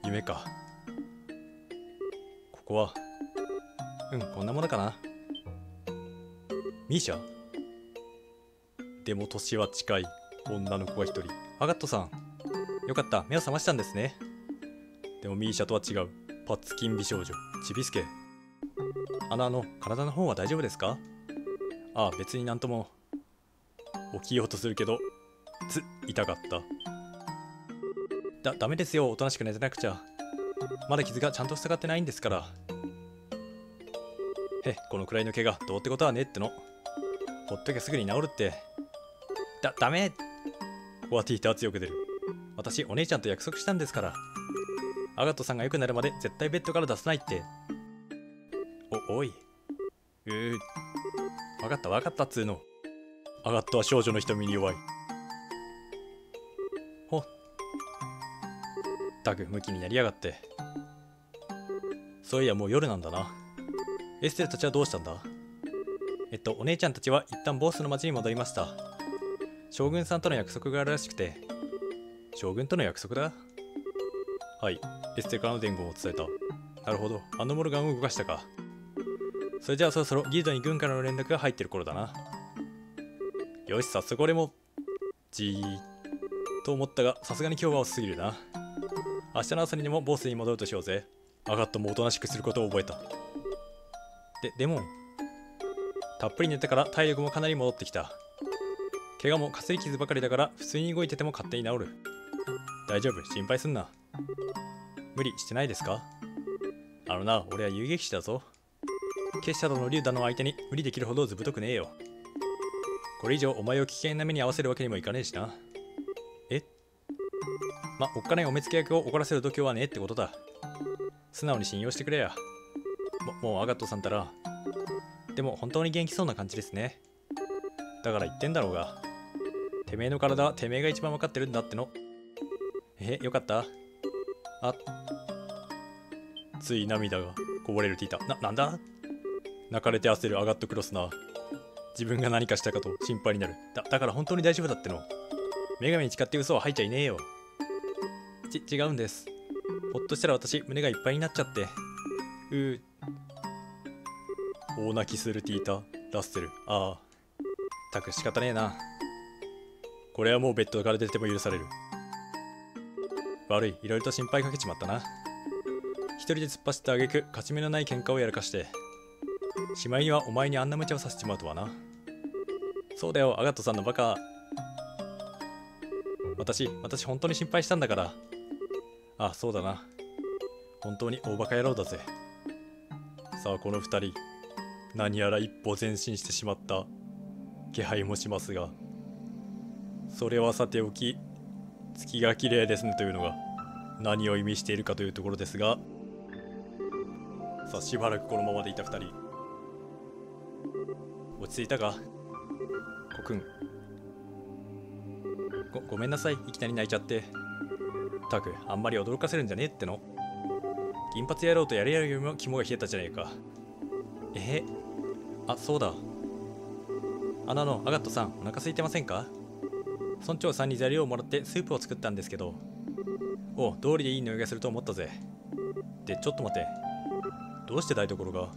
夢か。ここはこんなものかな。ミーシャ。でも年は近い女の子が一人。アガットさん、よかった、目を覚ましたんですね。でもミーシャとは違う。パッツキン美少女ちびすけ。体の方は大丈夫ですか？ああ、別になんとも。起きようとするけど痛かった。ダメですよ、おとなしく寝てなくちゃ。まだ傷がちゃんと塞がってないんですから。このくらいの怪我どうってことはねっての。ほっとけすぐに治るって。ダメ。ここはティーター強く出る。私お姉ちゃんと約束したんですから。アガットさんが良くなるまで絶対ベッドから出さないって。おい。わかったっつーの。アガットは少女の瞳に弱い。ったくムキになりやがって。そういやもう夜なんだな。エステルたちはどうしたんだ？お姉ちゃんたちは一旦ボスの町に戻りました。将軍さんとの約束があるらしくて。将軍との約束だ？はい、エステルからの伝言を伝えた。なるほど、あのモルガンを動かしたか。それじゃあそろそろギルドに軍からの連絡が入ってる頃だな。よし、早速俺もじーっと思ったが、さすがに今日は遅すぎるな。明日の朝にでもボスに戻るとしようぜ。アガットもおとなしくすることを覚えた。でもたっぷり寝てから体力もかなり戻ってきた。怪我もかすり傷ばかりだから普通に動いてても勝手に治る。大丈夫、心配すんな。無理してないですか？俺は遊撃士だぞ。結社殿リュウダの相手に無理できるほどずぶとくねえよ。これ以上お前を危険な目に遭わせるわけにもいかねえしな。おっかないお目付け役を怒らせる度胸はねえってことだ。素直に信用してくれや。もうアガットさんたら。でも本当に元気そうな感じですね。だから言ってんだろうが。てめえの体はてめえが一番分かってるんだっての。よかった。つい涙がこぼれるティータ。なんだ？泣かれて焦るアガットクロスな。自分が何かしたかと心配になる。だから本当に大丈夫だっての。女神に誓って嘘を吐いちゃいねえよ。違うんです。ほっとしたら私胸がいっぱいになっちゃって。大泣きするティータ、ラッセル。たく仕方ねえな。これはもうベッドから出ても許される。悪い、いろいろと心配かけちまったな。一人で突っ走った挙句勝ち目のない喧嘩をやらかして、しまいにはお前にあんな無茶をさせちまうとはな。そうだよ、アガットさんのバカ。私本当に心配したんだから。そうだな。本当に大バカ野郎だぜ。さあこの二人、何やら一歩前進してしまった気配もしますが、それはさておき、月が綺麗ですねというのが何を意味しているかというところですが、さあしばらくこのままでいた二人、落ち着いたか？コくん。ごめんなさい、いきなり泣いちゃって。たく、あんまり驚かせるんじゃねえっての。銀髪野郎とやるよりも肝が冷えたじゃねえか。そうだ。アガットさん、お腹空いてませんか？村長さんに材料をもらってスープを作ったんですけど。道理でいい匂いがすると思ったぜ。で、ちょっと待て。どうして台所が？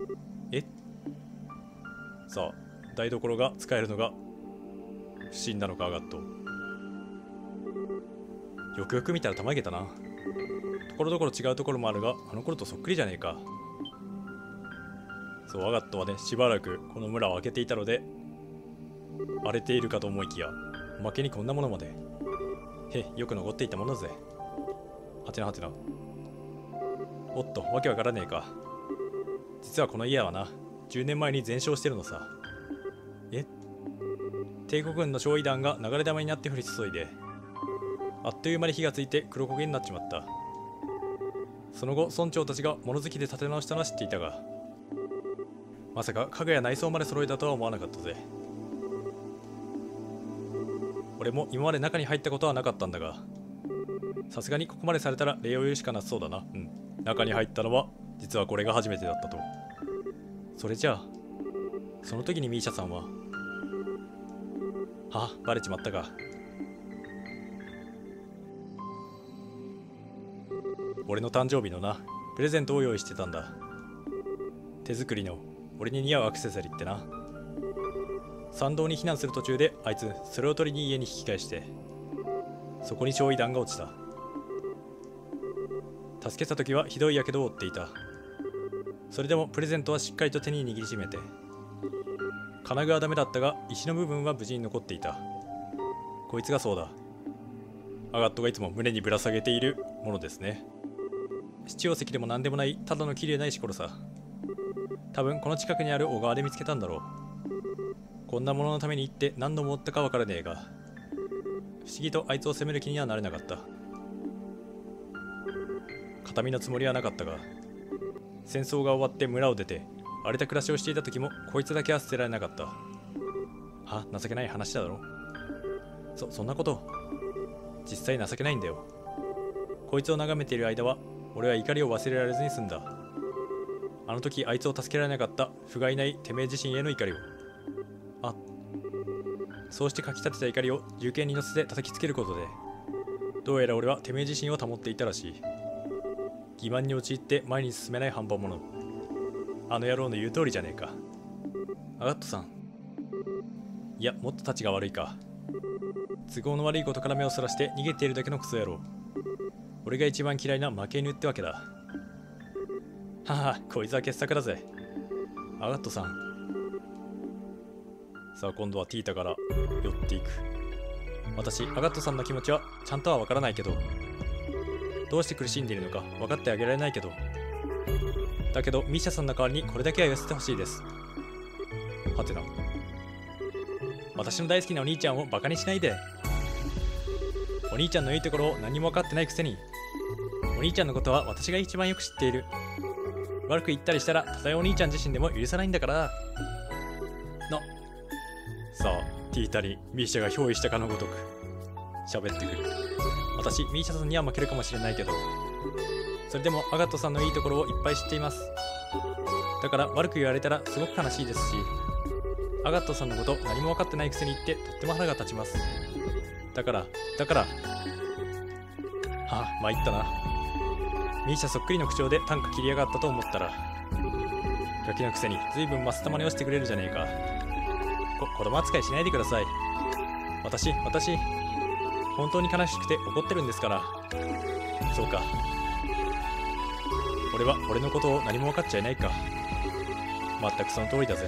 さあ、台所が使えるのが不審なのか、アガット。よくよく見たらたまげたな。ところどころ違うところもあるが、あの頃とそっくりじゃねえか。そう、アガットはね、しばらくこの村を開けていたので、荒れているかと思いきや、おまけにこんなものまで。よく残っていたものぜ。はてなはてな。おっと、わけわからねえか。実はこの家はな、10年前に全焼してるのさ。帝国軍の焼夷弾が流れ弾になって降り注いで、あっという間に火がついて黒焦げになっちまった。その後村長たちが物好きで立て直したのは知っていたが、まさか家具や内装まで揃えたとは思わなかったぜ。俺も今まで中に入ったことはなかったんだが、さすがにここまでされたら礼を言うしかなさそうだな。中に入ったのは実はこれが初めてだったと。それじゃあその時にミーシャさんはバレちまったか。 俺の誕生日のな、プレゼントを用意してたんだ。手作りの俺に似合うアクセサリーってな。山道に避難する途中であいつそれを取りに家に引き返して、そこに焼夷弾が落ちた。助けた時はひどい火傷を負っていた。それでもプレゼントはしっかりと手に握りしめて、金具はダメだったが石の部分は無事に残っていた。こいつがそうだ。アガットがいつも胸にぶら下げているものですね。七宝石でも何でもないただの綺麗な石ころさ。多分この近くにある小川で見つけたんだろう。こんなもののために行って何度も追ったかわからねえが、不思議とあいつを責める気にはなれなかった。形見のつもりはなかったが、戦争が終わって村を出て荒れた暮らしをしていた時もこいつだけは捨てられなかった。情けない話だろ。そんなこと、実際情けないんだよ。こいつを眺めている間は俺は怒りを忘れられずに済んだ。あの時あいつを助けられなかった不甲斐ないてめえ自身への怒りを。そうしてかきたてた怒りを銃剣に乗せて叩きつけることで、どうやら俺はてめえ自身を保っていたらしい。欺瞞に陥って前に進めない半端者。あの野郎の言う通りじゃねえか。アガットさん。いや、もっと立ちが悪いか。都合の悪いことから目をそらして逃げているだけのクソ野郎。俺が一番嫌いな負け犬ってわけだ。こいつは傑作だぜ。アガットさん。さあ今度はティータから寄っていく。私、アガットさんの気持ちはちゃんとはわからないけど、どうして苦しんでいるのか分かってあげられないけど、だけどミーシャさんの代わりにこれだけは言わせてほしいです。はてな。私の大好きなお兄ちゃんをバカにしないで。お兄ちゃんのいいところを何も分かってないくせに、お兄ちゃんのことは私が一番よく知っている。悪く言ったりしたらたとえお兄ちゃん自身でも許さないんだから。さあティータにミーシャが憑依したかのごとく喋ってくる。私ミーシャさんには負けるかもしれないけど、それでもアガットさんのいいところをいっぱい知っています。だから悪く言われたらすごく悲しいですし、アガットさんのこと何も分かってないくせに言ってとっても腹が立ちます。だから参ったな。ミーシャそっくりの口調で短歌切りやがったと思ったら、ガキのくせに随分マスタマネをしてくれるじゃねえか。子供扱いしないでください。私本当に悲しくて怒ってるんですから。そうか。俺は俺のことを何も分かっちゃいないか。まったくその通りだぜ。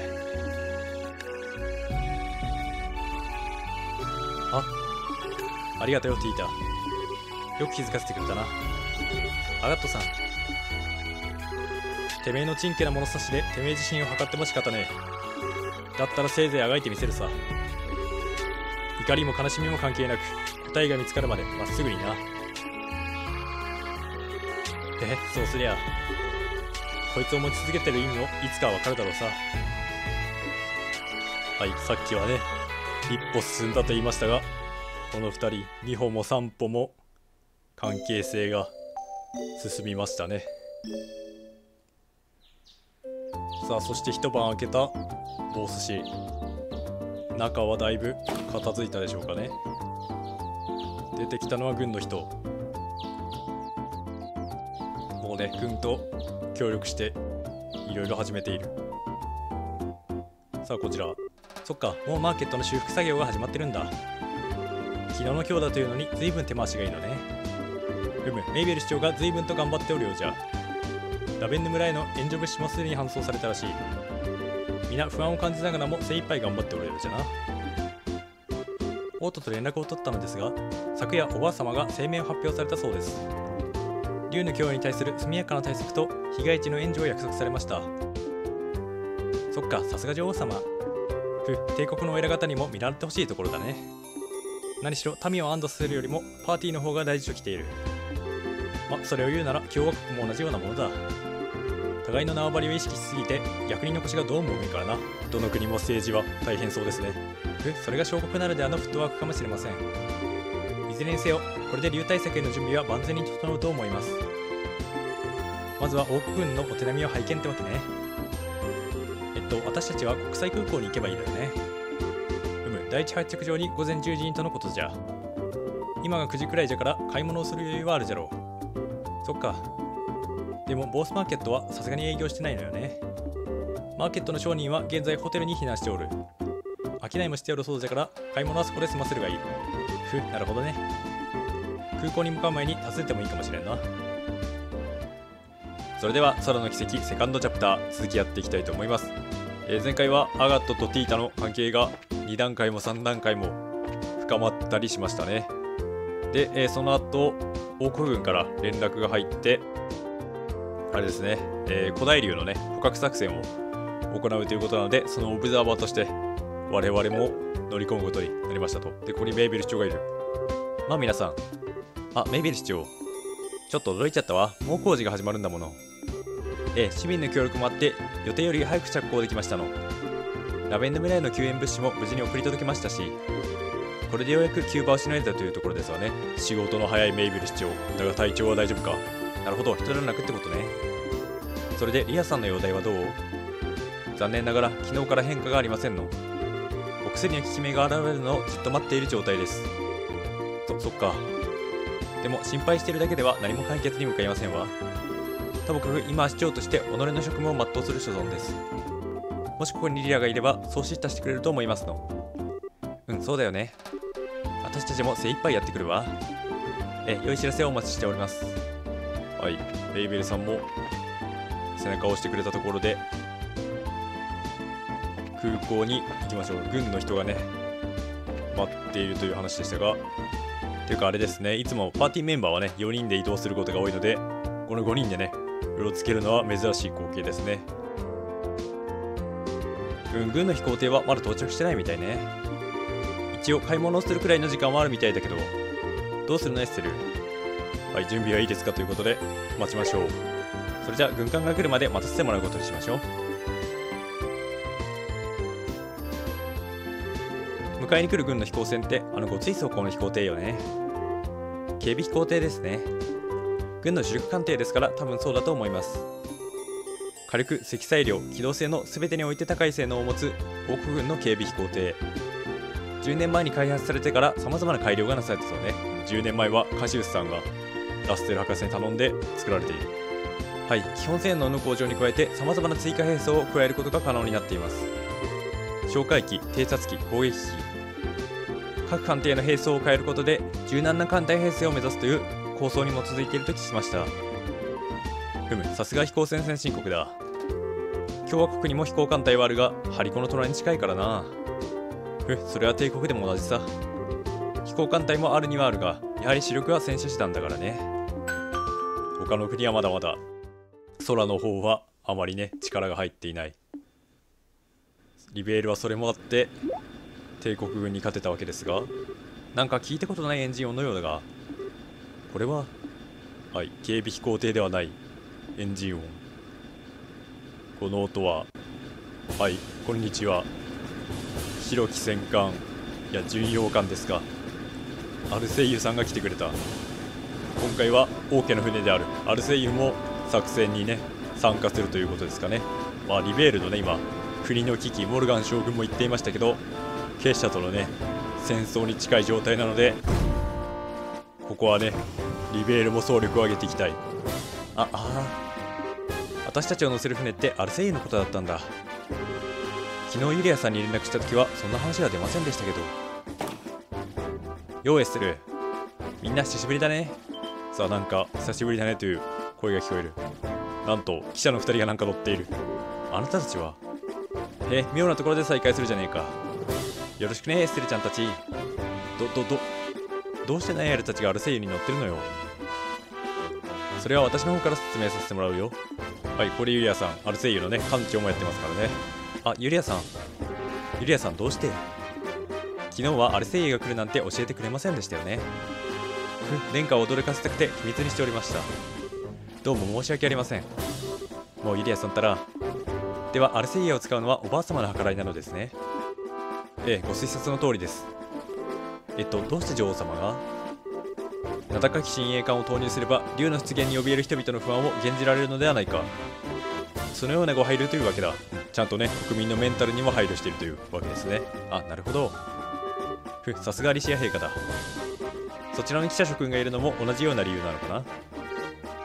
ありがとうよティータ。よく気づかせてくれたな。アガットさん。てめえのちんけな物差しでてめえ自身を測っても仕方ねえ。だったらせいぜいあがいてみせるさ。怒りも悲しみも関係なく答えが見つかるまでまっすぐにな。そうすりゃこいつを持ち続けてる意味もいつかわかるだろうさ。さっきはね一歩進んだと言いましたが、この2人2歩も3歩も関係性が進みましたね。さあそして一晩明けたボースシーン。中はだいぶ片付いたでしょうかね。出てきたのは軍の人。もうね軍と協力していろいろ始めている。さあこちら、そっか、もうマーケットの修復作業が始まってるんだ。昨日の今日だというのに随分手回しがいいのね。メイベル市長が随分と頑張っておるようじゃ。ラベンヌ村への援助物資もすでに搬送されたらしい。皆不安を感じながらも精一杯頑張っておるようじゃな。オートと連絡を取ったのですが、昨夜おばあ様が声明を発表されたそうです。竜の脅威に対する速やかな対策と被害地の援助を約束されました。そっか、さすが女王様。帝国のお偉方にも見習ってほしいところだね。何しろ民を安堵させるよりもパーティーの方が大事ときている。それを言うなら共和国も同じようなものだ。互いの縄張りを意識しすぎて逆に残しがどうも多いからな。どの国も政治は大変そうですね。それが小国ならではのフットワークかもしれません。いずれにせよこれで流体策への準備は万全に整うと思います。まずは王国軍のお手並みを拝見ってわけね。私たちは国際空港に行けばいいのよね。第一発着場に午前10時にとのことじゃ。今が9時くらいじゃから買い物をする余裕はあるじゃろう。 そっか。でもボースマーケットはさすがに営業してないのよね。マーケットの商人は現在ホテルに避難しておる。商いもしておるそうじゃから買い物はそこで済ませるがいい。なるほどね。空港に向かう前に訪ねてもいいかもしれんな。それでは空の奇跡セカンドチャプター続きやっていきたいと思います。前回はアガットとティータの関係が2段階も3段階も深まったりしましたね。で、その後王国軍から連絡が入ってあれですね、古代竜のね捕獲作戦を行うということなので、そのオブザーバーとして我々も乗り込むことになりましたと。で、ここにメイベル市長がいる。まあ皆さん、メイベル市長、ちょっと驚いちゃったわ。もう工事が始まるんだもの。市民の協力もあって予定より早く着工できましたの。ラベンド村への救援物資も無事に送り届けましたし、これでようやく急場をしのいだというところですわね。仕事の早いメイベル市長だが体調は大丈夫か。なるほど、一段落ってことね。それでリアさんの容体はどう？残念ながら昨日から変化がありませんの。お薬の効き目が現れるのをじっと待っている状態です。そっか。でも心配しているだけでは何も解決に向かいませんわ。ともかく今は市長として己の職務を全うする所存です。もしここにリアがいればそう叱咤してくれると思いますの。そうだよね。私たちも精一杯やってくるわ。良い知らせをお待ちしております。はい、レイベルさんも背中を押してくれたところで空港に行きましょう。軍の人がね待っているという話でしたが、というかあれですね、いつもパーティーメンバーはね4人で移動することが多いので、この5人でねうろつけるのは珍しい光景ですね。軍の飛行艇はまだ到着してないみたいね。一応買い物をするくらいの時間はあるみたいだけど、どうするのエッセル。はい、準備はいいですかということで待ちましょう。それじゃあ軍艦が来るまで待たせてもらうことにしましょう。迎えに来る軍の飛行船ってごつい装甲の飛行艇よね。警備飛行艇ですね。軍の主力艦艇ですから多分そうだと思います。火力、積載量、機動性の全てにおいて高い性能を持つ王国軍の警備飛行艇。10年前に開発されてから様々な改良がなされたそうね。10年前はカシウスさんがラステル博士に頼んで作られている。はい、基本性能の向上に加えて様々な追加兵装を加えることが可能になっています。哨戒機、偵察機、攻撃機、各艦艇の兵装を変えることで柔軟な艦隊編成を目指すという構想に基づいていると聞きました。さすが飛行船先進国だ。共和国にも飛行艦隊はあるがハリコの隣に近いからな。それは帝国でも同じさ。飛行艦隊もあるにはあるが、やはり主力は戦車師団だからね。他の国はまだまだ空の方はあまりね力が入っていない。リベールはそれもあって帝国軍に勝てたわけですが、なんか聞いたことないエンジン音のようだが、これは警備飛行艇ではないエンジン音。この音はこんにちは。白き戦艦巡洋艦ですか。アルセイユさんが来てくれた。今回は王家の船であるアルセイユも作戦にね参加するということですかね。リベールのね今国の危機、モルガン将軍も言っていましたけど、結社とのね戦争に近い状態なので、ここはねリベールも総力を挙げていきたい。私たちを乗せる船ってアルセイユのことだったんだ。昨日ユリアさんに連絡した時はそんな話は出ませんでしたけど。ようエッセル、みんな久しぶりだね。さあ、なんか久しぶりだねという声が聞こえる。なんと記者の2人がなんか乗っている。あなたたちは妙なところで再会するじゃねえか。よろしくねエッセルちゃんたち。どうしてナイアルたちがアルセイユに乗ってるのよ。それは私の方から説明させてもらうよ。これユリアさん、アルセイユのね艦長もやってますからね。ユリアさんどうして。昨日はアルセイユが来るなんて教えてくれませんでしたよね。殿下を驚かせたくて秘密にしておりました。どうも申し訳ありません。もうユリアさんったら。ではアルセイユを使うのはおばあ様の計らいなのですね。ご推察の通りです。どうして女王様が。名高き親衛艦を投入すれば竜の出現に怯える人々の不安を減じられるのではないか。そのようなご配慮というわけだ。ちゃんとね国民のメンタルにも配慮しているというわけですね。なるほど。さすがアリシア陛下だ。そちらの記者諸君がいるのも同じような理由なのかな。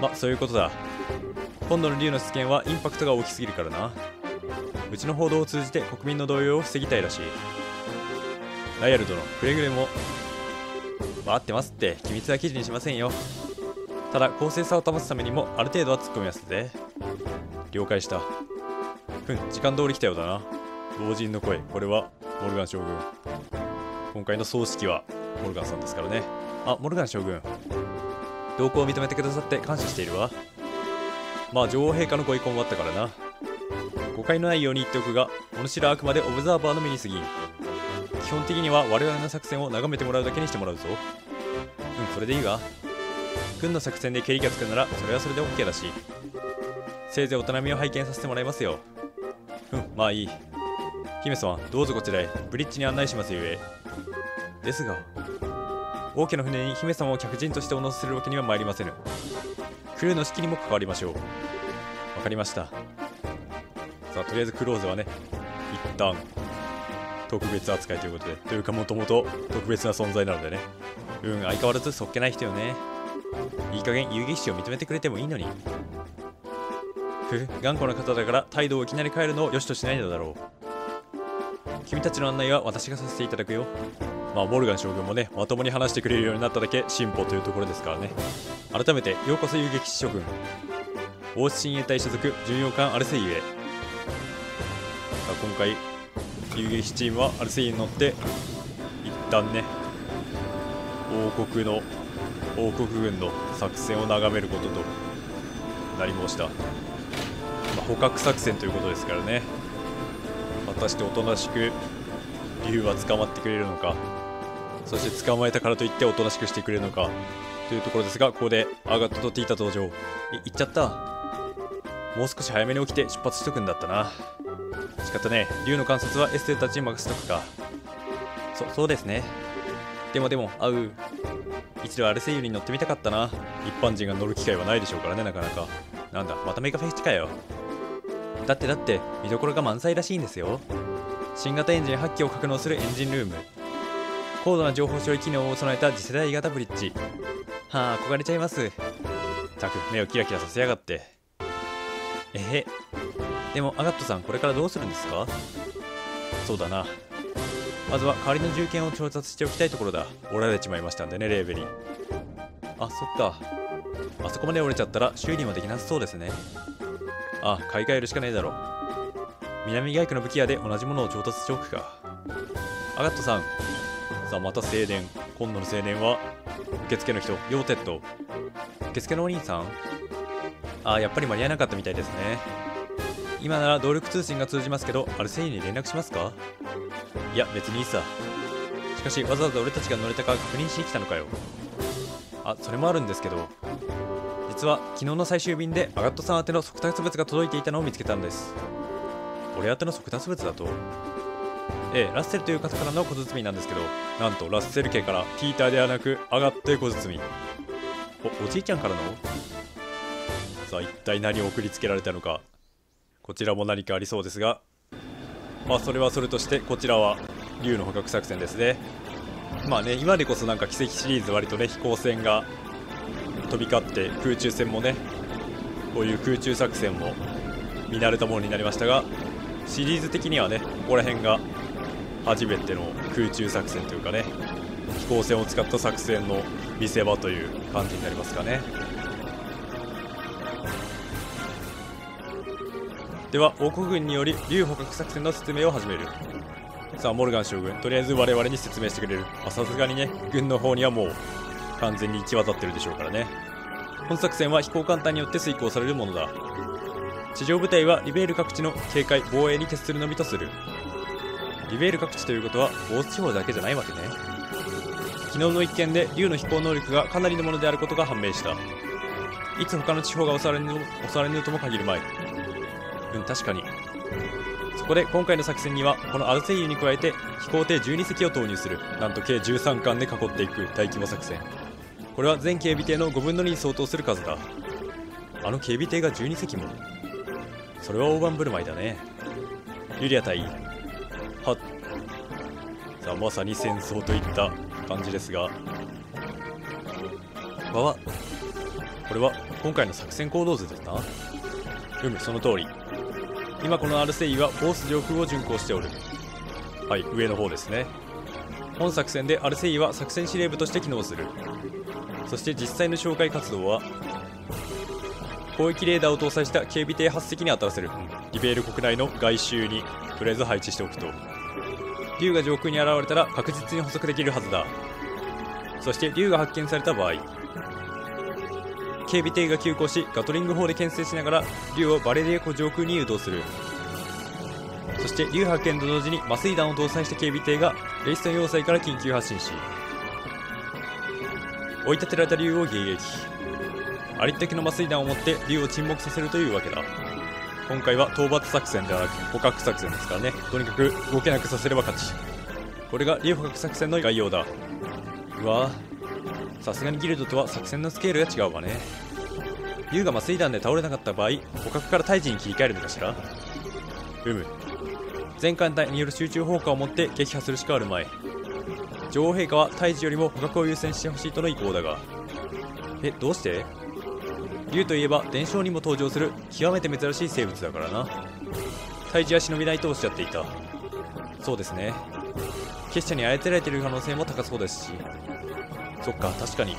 ま、そういうことだ。今度の竜の出現はインパクトが大きすぎるからな。うちの報道を通じて国民の動揺を防ぎたいらしい。ライアル殿、くれぐれも待ってますって、機密は記事にしませんよ。ただ公正さを保つためにもある程度は突っ込みますぜ。了解した。時間通り来たようだな。老人の声、これはモルガン将軍。今回の葬式はモルガンさんですからね。あ、モルガン将軍、同行を認めてくださって感謝しているわ。まあ女王陛下のご意向もあったからな。誤解のないように言っておくが、お主らはあくまでオブザーバーの身に過ぎん。基本的には我々の作戦を眺めてもらうだけにしてもらうぞ。それでいいわ。軍の作戦でケリがつくならそれはそれで OK だし、せいぜいお頼みを拝見させてもらいますよ。まあいい。姫様、どうぞこちらへ。ブリッジに案内しますゆえ。ですが、王家の船に姫様を客人としてお乗せするわけには参りませぬ。クルーの士気にも関わりましょう。わかりました。さあ、とりあえずクローズはね、一旦特別扱いということで、というかもともと特別な存在なのでね。相変わらずそっけない人よね。いい加減遊撃士を認めてくれてもいいのに。頑固な方だから態度をいきなり変えるのを良しとしないのだろう。君たちの案内は私がさせていただくよ。まあモルガン将軍もね、まともに話してくれるようになっただけ進歩というところですからね。改めてようこそ遊撃士諸君。王室親衛隊所属巡洋艦アルセイユへ。さあ今回遊撃士チームはアルセイユに乗って一旦ね、王国軍の作戦を眺めることとなり申した。捕獲作戦ということですからね。果たしておとなしく竜は捕まってくれるのか、そして捕まえたからといっておとなしくしてくれるのかというところですが、ここでアガットとティータ登場。行っちゃった。もう少し早めに起きて出発しとくんだったな。仕方ねえ、竜の観察はエステルたちに任せとくか。そうですね。でも一度アルセイユに乗ってみたかったな。一般人が乗る機会はないでしょうからね、なかなか。なんだ、またメガフェスチかよ。だって見どころが満載らしいんですよ。新型エンジン8機を格納するエンジンルーム、高度な情報処理機能を備えた次世代型ブリッジ。はあ、憧れちゃいます。たく目をキラキラさせやがって。でもアガットさん、これからどうするんですか？そうだな、まずは代わりの銃剣を調達しておきたいところだ。折られちまいましたんでね、レーベに。あ、そっか。あそこまで折れちゃったら修理もできなさそうですね。買い替えるしかねえだろ。南外区の武器屋で同じものを調達しておくか。アガットさん。さあ、また青年。今度の青年は受付の人、ヨーテッド。受付のお兄さん。やっぱり間に合わなかったみたいですね。今なら動力通信が通じますけど、アルセイユに連絡しますか？いや、別にいいさ。しかしわざわざ俺たちが乗れたか確認しに来たのかよ。それもあるんですけど、実は昨日の最終便でアガットさん宛ての速達物が届いていたのを見つけたんです。俺宛ての速達物だと？ラッセルという方からの小包なんですけど、なんとラッセル家からピーターではなく上がって小包。おじいちゃんからの？さあ一体何を送りつけられたのか。こちらも何かありそうですが、それはそれとして、こちらは竜の捕獲作戦ですね。今でこそなんか奇跡シリーズ割とね、飛行船が飛び交って空中戦もね、こういう空中作戦も見慣れたものになりましたが、シリーズ的にはね、ここら辺が初めての空中作戦というかね、飛行船を使った作戦の見せ場という感じになりますかね。では王国軍により竜捕獲作戦の説明を始める。さあモルガン将軍、とりあえず我々に説明してくれる。さすがにね、軍の方にはもう完全に行き渡ってるでしょうからね。本作戦は飛行艦隊によって遂行されるものだ。地上部隊はリベール各地の警戒防衛に徹するのみとする。リベール各地ということはボース地方だけじゃないわけね。昨日の一件で竜の飛行能力がかなりのものであることが判明した。いつ他の地方が襲われぬとも限るまい。確かに。そこで今回の作戦にはこのアルセイユに加えて飛行艇12隻を投入する。なんと計13艦で囲っていく大規模作戦。これは全警備艇の5分の2に相当する数だ。あの警備艇が12隻も。それは大盤振る舞いだね。ユリア対はっ。さあまさに戦争といった感じですが、 これは今回の作戦行動図ですな。その通り。今このアルセイはボース上空を巡航しておる。はい、上の方ですね。本作戦でアルセイは作戦司令部として機能する。そして実際の哨戒活動は攻撃レーダーを搭載した警備艇8隻に当たらせる。リベール国内の外周にとりあえず配置しておくと、竜が上空に現れたら確実に捕捉できるはずだ。そして竜が発見された場合、警備艇が急行しガトリング砲で牽制しながら竜をバレリア湖上空に誘導する。そして竜発見と同時に麻酔弾を搭載した警備艇がレイストン要塞から緊急発進し、追い立てられた竜を迎撃。ありったけの麻酔弾を持って竜を沈黙させるというわけだ。今回は討伐作戦ではなく捕獲作戦ですからね。とにかく動けなくさせれば勝ち。これが竜捕獲作戦の概要だ。うわぁ、さすがにギルドとは作戦のスケールが違うわね。竜が麻酔弾で倒れなかった場合、捕獲から退治に切り替えるのかしら。全艦隊による集中砲火を持って撃破するしかあるまい。女王陛下は退治よりも捕獲を優先してほしいとの意向だが、どうして？竜といえば伝承にも登場する極めて珍しい生物だからな。退治は忍びないとおっしゃっていた。そうですね。結社に操られている可能性も高そうですし。そっか、確かに。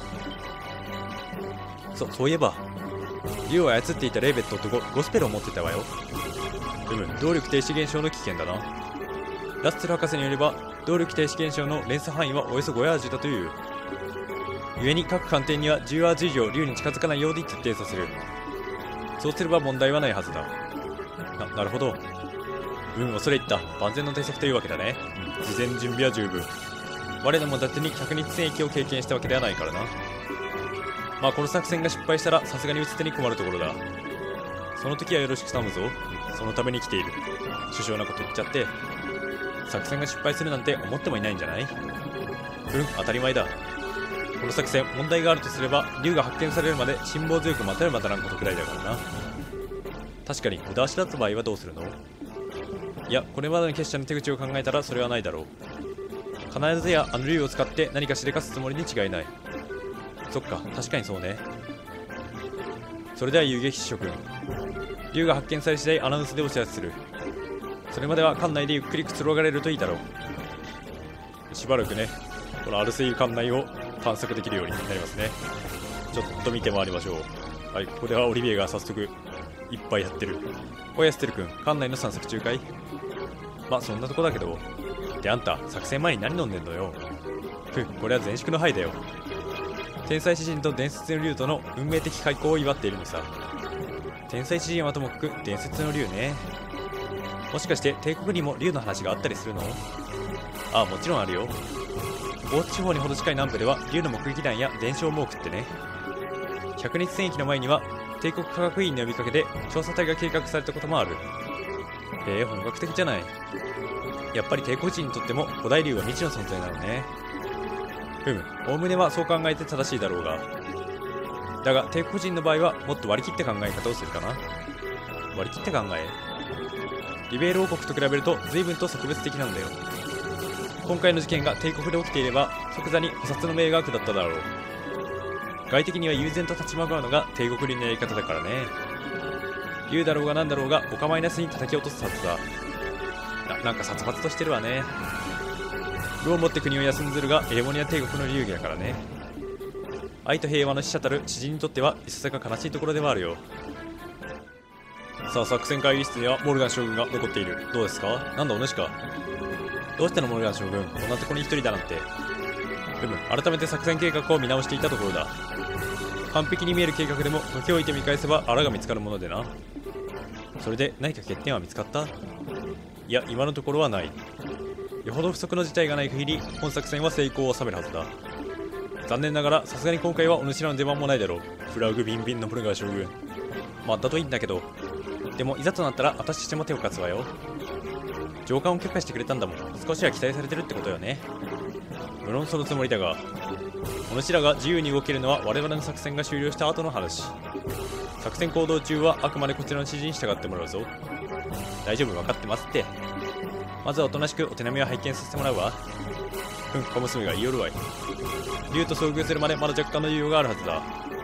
そういえば竜を操っていたレイベットとゴスペルを持ってたわよ。動力停止現象の危険だな。ラッセル博士によれば動力停止現象の連鎖範囲はおよそ5ヤージだという。故に各艦艇には10ヤージ以上竜に近づかないように徹底させる。そうすれば問題はないはずだ。なるほど。恐れ入った万全の対策というわけだね。事前準備は十分。我らも伊達に100日戦役を経験したわけではないからな。まあこの作戦が失敗したらさすがに打つ手に困るところだ。その時はよろしく頼むぞ。そのために来ている。首相なこと言っちゃって。作戦が失敗するなんて思ってもいないんじゃない？当たり前だ。この作戦問題があるとすれば竜が発見されるまで辛抱強く待たる待たらんことくらいだからな。確かに無駄足だった場合はどうするの？いや、これまでの結社の手口を考えたらそれはないだろう。必ずやあの竜を使って何かしでかすつもりに違いない。そっか、確かにそうね。それでは遊撃士諸君、竜が発見され次第アナウンスでお知らせする。それまでは艦内でゆっくりくつろがれるといいだろう。しばらくね、このアルセイユ艦内を探索できるようになりますね。ちょっと見て回りましょう。はい、ここではオリビエが早速いっぱいやってる。おやステル君、艦内の散策中かい？まあそんなとこだけど。で、あんた作戦前に何飲んでんのよ。これは前宿の灰だよ。天才詩人と伝説の竜との運命的開口を祝っているのさ。天才詩人はともかく伝説の竜ね。もしかして帝国にも竜の話があったりするの？ああ、もちろんあるよ。大津地方にほど近い南部では竜の目撃談や伝承も多くってね。100日戦役の前には帝国科学院の呼びかけで調査隊が計画されたこともある。本格的じゃない。やっぱり帝国人にとっても古代竜は未知の存在なのね。おおむねはそう考えて正しいだろうが。だが帝国人の場合はもっと割り切った考え方をするかな。割り切った考え？リベール王国と比べると随分と特別的なんだよ。今回の事件が帝国で起きていれば即座に捕殺の命が下っただろう。外敵には悠然と立ち向かうのが帝国流のやり方だからね。竜だろうが何だろうがお構いなしに叩き落とすはずだ。なんか殺伐としてるわね。武をもって国を休んずるがエレモニア帝国の流儀だからね。愛と平和の使者たる知人にとってはいささか悲しいところではあるよ。さあ、作戦会議室にはモルガン将軍が残っている。どうですか？なんだお主か。どうしてのモルガン将軍、こんなとこに一人だなんて。改めて作戦計画を見直していたところだ。完璧に見える計画でも時を置いて見返せばあらが見つかるものでな。それで何か欠点は見つかった？いや、今のところはない。よほど不測の事態がない限り本作戦は成功を収めるはずだ。残念ながらさすがに今回はお主らの出番もないだろう。フラグビンビンのモルガン将軍。まあだといいんだけど、でもいざとなったら私たちも手を貸すわよ。上官を許可してくれたんだもん。少しは期待されてるってことよね。無論そのつもりだが、お主らが自由に動けるのは我々の作戦が終了した後の話。作戦行動中はあくまでこちらの指示に従ってもらうぞ。大丈夫、分かってますって。まずはおとなしくお手並みを拝見させてもらうわ。小娘が言いよるわい。竜と遭遇するまでまだ若干の猶予があるはずだ。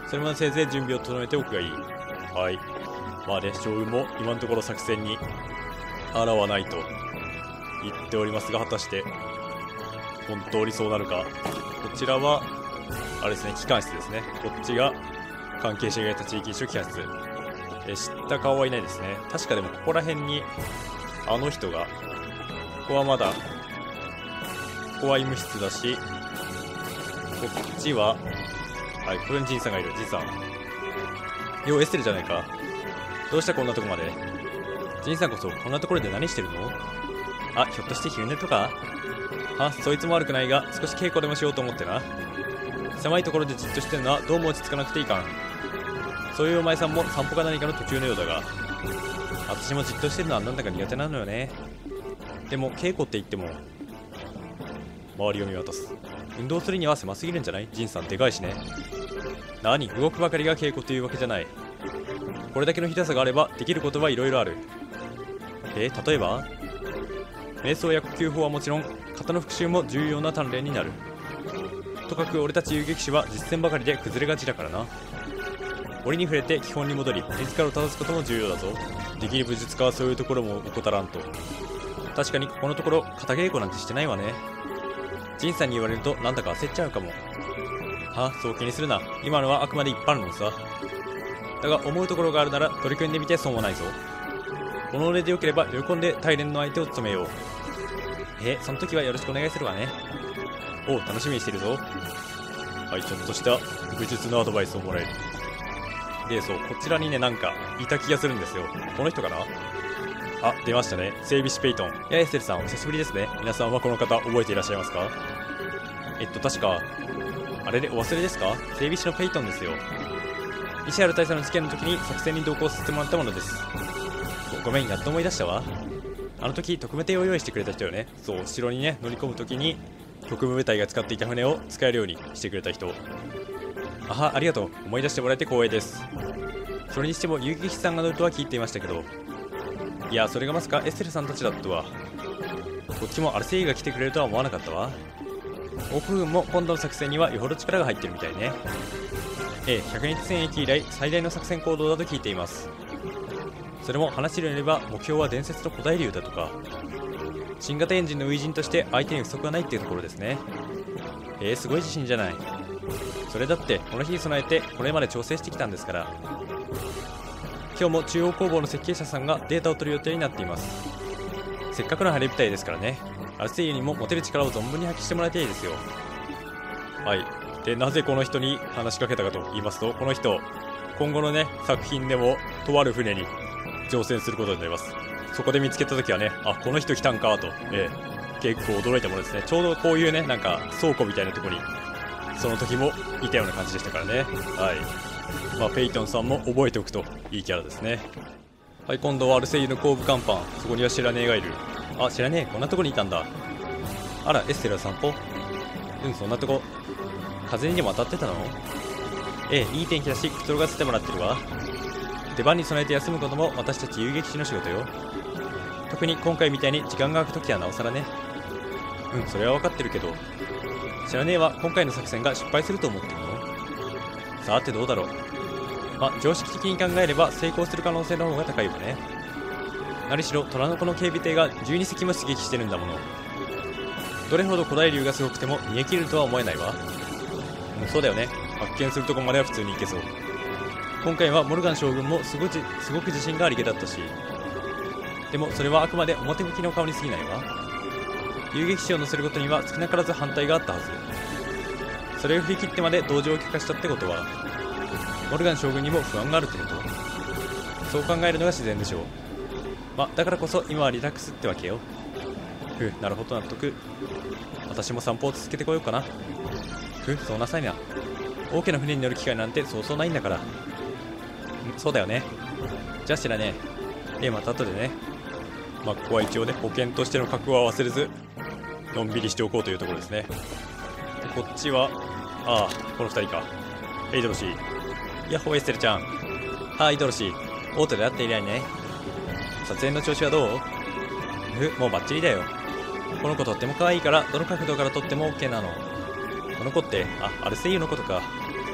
それまでせいぜい準備を整えておくがいい。はい。まあね、将軍も今のところ作戦に抗わないと言っておりますが、果たして本当にそうなるか。こちらはあれですね、機関室ですね。こっちが関係者がいた地域一緒機関室。知った顔はいないですね。確かでもここら辺にあの人が、ここはまだ、ここは医務室だし、こっちは、はい、ここにジンさんがいる。ジンさん。ようエステルじゃないか。どうしたこんなとこまで。ジンさんこそこんなところで何してるの？あ、ひょっとして昼寝とか？あ、そいつも悪くないが、少し稽古でもしようと思ってな。狭いところでじっとしてるのはどうも落ち着かなくていかん。そういうお前さんも散歩か何かの途中のようだが、私もじっとしてるのはなんだか苦手なのよね。でも稽古って言っても、周りを見渡す。運動するには狭すぎるんじゃない？ジンさんでかいしね。何、動くばかりが稽古というわけじゃない。これだけのひどさがあればできることはいろいろある。例えば瞑想や呼吸法はもちろん、型の復習も重要な鍛錬になる。とかく俺たち遊撃士は実践ばかりで崩れがちだからな。折に触れて基本に戻り、自らを正すことも重要だぞ。できる武術家はそういうところも怠らんと。確かにここのところ型稽古なんてしてないわね。ジンさんに言われるとなんだか焦っちゃうかも。はあ、そう気にするな。今のはあくまで一般論さ。だが思うところがあるなら取り組んでみて損はないぞ。この俺でよければ喜んで大連の相手を務めよう。その時はよろしくお願いするわね。おう、楽しみにしてるぞ。はい、ちょっとした武術のアドバイスをもらえる。で、そう、こちらにね、なんかいた気がするんですよ。この人かな。あ、出ましたね。整備士ペイトン。いや、エステルさんお久しぶりですね。皆さんはこの方覚えていらっしゃいますか？確かあれでお忘れですか？整備士のペイトンですよ。イシャール大佐の事件の時に作戦に同行させてもらったものです。ごめん、やっと思い出したわ。あの時特務艇を用意してくれた人よね。そう、城にね乗り込む時に特務部隊が使っていた船を使えるようにしてくれた人。ありがとう。思い出してもらえて光栄です。それにしても遊撃士さんが乗るとは聞いていましたけど、いや、それがまさかエステルさんたちだったとは。こっちもアルセイユが来てくれるとは思わなかったわ。王国軍も今度の作戦にはよほど力が入ってるみたいね。100日戦役以来最大の作戦行動だと聞いています。それも話によれば目標は伝説の古代竜だとか。新型エンジンの初陣として相手に不足がないっていうところですね。すごい自信じゃない。それだってこの日に備えてこれまで調整してきたんですから。今日も中央工房の設計者さんがデータを取る予定になっています。せっかくの晴れ舞台ですからね。アルセイユにも持てる力を存分に発揮してもらいたいですよ。はい。で、なぜこの人に話しかけたかと言いますと、この人今後のね作品でもとある船に乗船することになります。そこで見つけた時はね、あ、この人来たんかと、結構驚いたものですね。ちょうどこういうね、なんか倉庫みたいなところにその時もいたような感じでしたからね。はい。まあペイトンさんも覚えておくといいキャラですね。はい、今度はアルセイユの後部甲板。そこには知らねえがいる。あ、知らねえ、こんなとこにいたんだ。あら、エステルは散歩？そんなとこ風にでも当たってたの？いい天気だしくつろがせてもらってるわ。出番に備えて休むことも私たち遊撃士の仕事よ。特に今回みたいに時間が空くときはなおさらね。それは分かってるけど、知らねえは今回の作戦が失敗すると思ってるの？さてどうだろう。常識的に考えれば成功する可能性の方が高いわね。何しろ虎の子の警備艇が12隻も出撃してるんだもの。どれほど古代竜がすごくても逃げ切れるとは思えないわ。そうだよね。発見するとこまでは普通に行けそう。今回はモルガン将軍もすごく自信がありげだったし、でもそれはあくまで表向きの顔に過ぎないわ。遊撃士を乗せることには少なからず反対があったはず。それを振り切ってまで同情を許可したってことは、モルガン将軍にも不安があるってこと。そう考えるのが自然でしょう。だからこそ今はリラックスってわけよ。なるほど、納得。私も散歩を続けてこようかな。そうなさいな。大きな船に乗る機会なんてそうそうないんだから。そうだよね。じゃあ知らねえ。また後でね。ここは一応ね、保険としての覚悟は忘れずのんびりしておこうというところですね。でこっちはこの2人か。ドロシー。ヤッホーエステルちゃん。ドロシー。オートで会って以来ね。撮影の調子はどう？もうバッチリだよ。この子とっても可愛いからどの角度から撮っても OK なの。この子ってアルセイユのことか。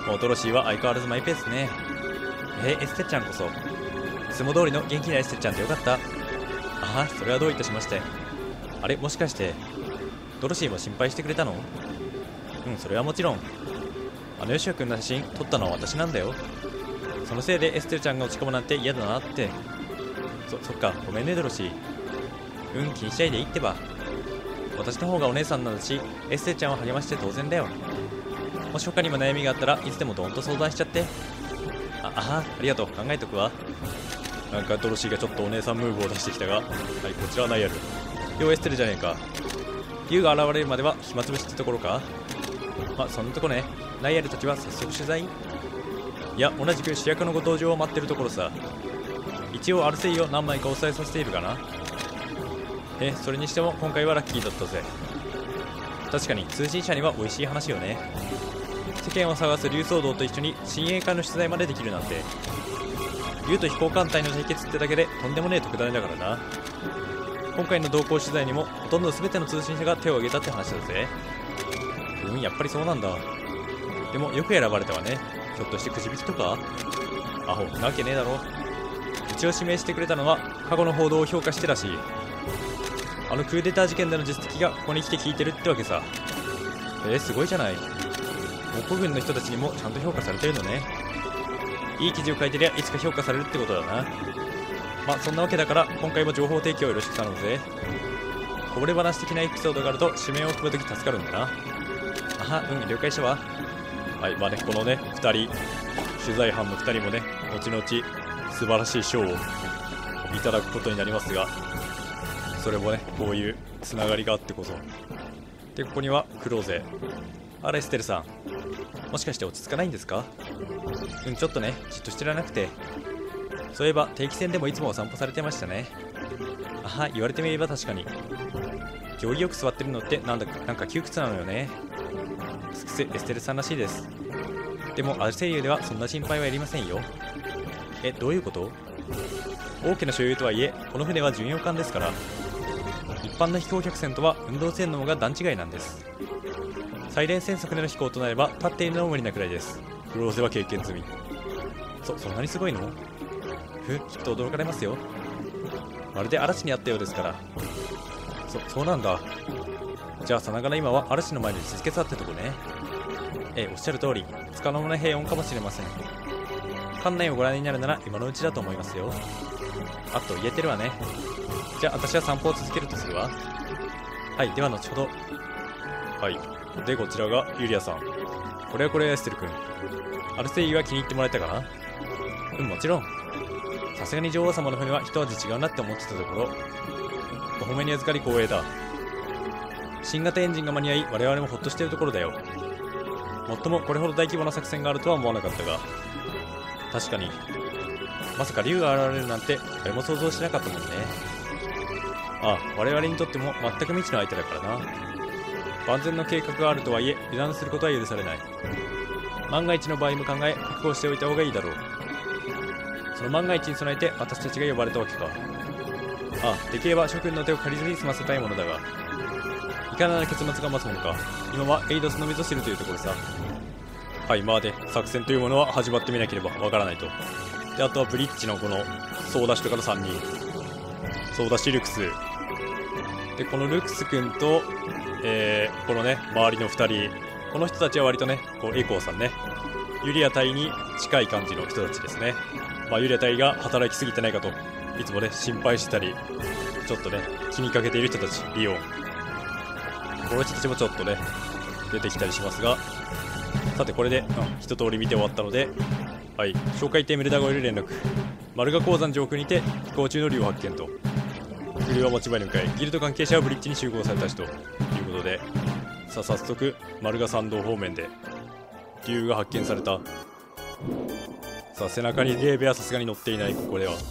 もうドロシーは相変わらずマイペースね。エステちゃんこそ。いつも通りの元気なエステちゃんでよかった。ああ、それはどういたしまして。あれ、もしかしてドロシーも心配してくれたの？うん、それはもちろん。あのヨシオ君の写真撮ったのは私なんだよ。そのせいでエステルちゃんが落ち込むなんて嫌だなって。そっか、ごめんねドロシー。うん、気にしないでいいってば。私の方がお姉さんなんだし、エステルちゃんを励まして当然だよ。もし他にも悩みがあったらいつでもドーンと相談しちゃって。ありがとう、考えとくわ。なんかドロシーがちょっとお姉さんムーブを出してきたが、はい、こちらはナイアル。ようエステルじゃねえか。竜が現れるまでは暇つぶしってところか。そんなとこね。ナイアルたちは早速取材。いや、同じく主役のご登場を待ってるところさ。一応アルセイを何枚か押さえさせているかな。それにしても今回はラッキーだったぜ。確かに通信社には美味しい話よね。世間を探す竜騒動と一緒に親衛隊の取材までできるなんて。竜と飛行艦隊の対決ってだけでとんでもねえ特ダネだからな。今回の同行取材にもほとんど全ての通信社が手を挙げたって話だぜ。やっぱりそうなんだ。でもよく選ばれたわね。ひょっとしてくじ引きとか？アホなわけねえだろ。一応指名してくれたのは過去の報道を評価してらしい。あのクーデター事件での実績がここに来て聞いてるってわけさ。すごいじゃない。蒙古軍の人たちにもちゃんと評価されてるのね。いい記事を書いてりゃいつか評価されるってことだな。そんなわけだから今回も情報提供よろしく頼むぜ。こぼれ話的なエピソードがあると指名を組むとき助かるんだな。了解したわ。はい、このね2人、取材班の2人もね後々素晴らしい賞をいただくことになりますが、それもねこういうつながりがあってこそで。ここにはクローゼ。あらエステルさん、もしかして落ち着かないんですか？ちょっとねじっとしてられなくて。そういえば定期船でもいつもお散歩されてましたね。言われてみれば確かに。行儀よく座ってるのってなんか窮屈なのよね。すくせエステルさんらしいです。でもアルセイユではそんな心配はいりませんよ。どういうこと？大きな所有とはいえこの船は巡洋艦ですから。一般の飛行客船とは運動性能が段違いなんです。最連戦速での飛行となれば立っているのも無理なくらいです。クローゼは経験済み。そんなにすごいの？きっと驚かれますよ。まるで嵐にあったようですから。そうなんだ。じゃあさながら今は嵐の前に続けたってとこね。おっしゃる通りつかの間の平穏かもしれません。館内をご覧になるなら今のうちだと思いますよ。あと言えてるわね。じゃあ私は散歩を続けるとするわ。はい、では後ほど。はい、でこちらがユリアさん。これはエステル君。アルセイユは気に入ってもらえたかな？もちろん。さすがに女王様の船は一味違うなって思ってたところ、お褒めに預かり光栄だ。新型エンジンが間に合い我々もほっとしているところだよ。もっともこれほど大規模な作戦があるとは思わなかったが、確かにまさか竜が現れるなんて誰も想像しなかったもんね。我々にとっても全く未知の相手だからな。万全の計画があるとはいえ油断することは許されない。万が一の場合も考え覚悟しておいた方がいいだろう。その万が一に備えて私たちが呼ばれたわけか。できれば諸君の手を借りずに済ませたいものだが、いかなる結末が待つものか。今はエイドスのみぞ知るというところさ。で作戦というものは始まってみなければわからないと。であとはブリッジのこのソーダシとかの3人、ソーダシルクスで、このルクス君と、このね周りの2人、この人たちは割とねエコーさんね、ユリア隊に近い感じの人たちですね。ユリア隊が働きすぎてないかといつもね心配してたり、ちょっとね気にかけている人たち、リオン、この人たちもちょっとね出てきたりしますが、さてこれで、一通り見て終わったので、哨戒艇メルダ号より連絡。マルガ鉱山上空にて飛行中の竜を発見と。クルーは持ち場に向かい、ギルド関係者はブリッジに集合されたしということで、早速マルガ山道方面で竜が発見された。背中にレーベはさすがに乗っていない。ここでは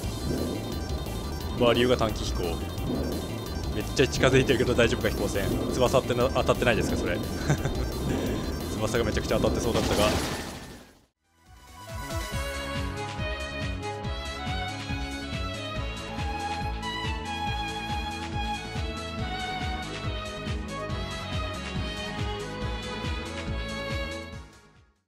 竜が短期飛行、めっちゃ近づいてるけど大丈夫か飛行船。翼当たってないですかそれ翼がめちゃくちゃ当たってそうだったが、